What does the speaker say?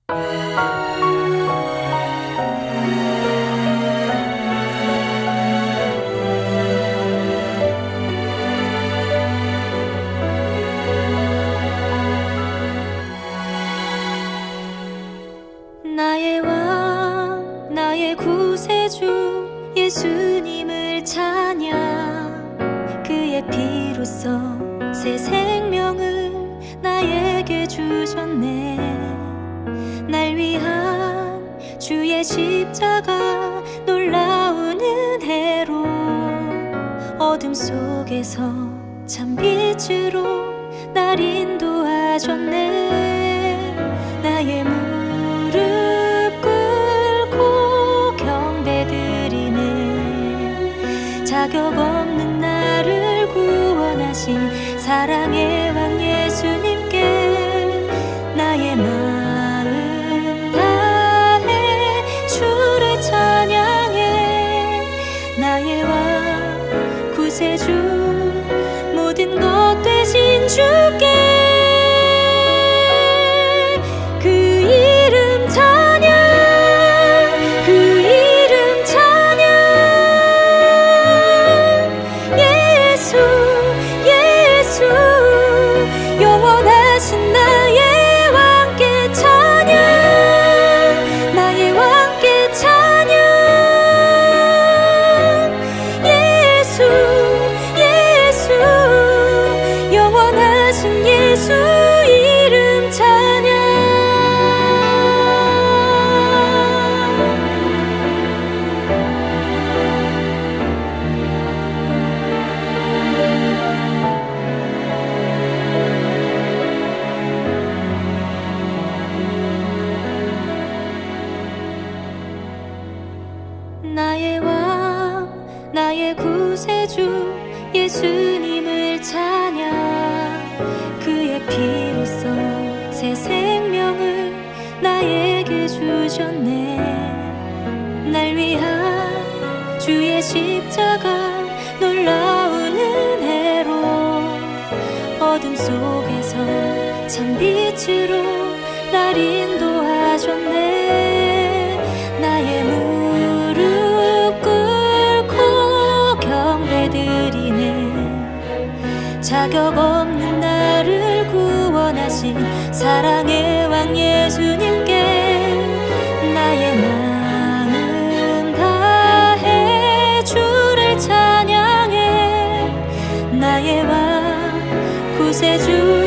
나의 왕, 나의 구세주 예수님을 찬양. 그의 피로써 새 생명을 나에게 주셨네. 날 위한 주의 십자가 놀라운 은혜로 어둠 속에서 참 빛으로 날 인도하셨네. 나의 무릎 꿇고 경배드리네. 자격 없는 나를 구원하신 사랑의 왕 예수님께 나의 마음 다해 주를 찬양해. 나의 왕 구세주 모든 것 되신 주께 그 이름 찬양, 그 이름 찬양. 예수, 예수 영원하신 나의 왕께 찬양, 나의 왕께 찬양. 예수, 예수 영원하신 예수 이름 찬양. 나의 왕, 나의 구세주 예수님을 찬양. 그의 피로써 새 생명을 나에게 주셨네. 날 위한 주의 십자가 놀라운 은혜로 어둠 속에서 참 빛으로 날 인도하셨네. 나의 무릎 꿇고 경배드리네. 자격 없는 나를 구원하신 사랑의 왕 예수님께 나의 마음 다해 주를 찬양해. 나의 왕 구세주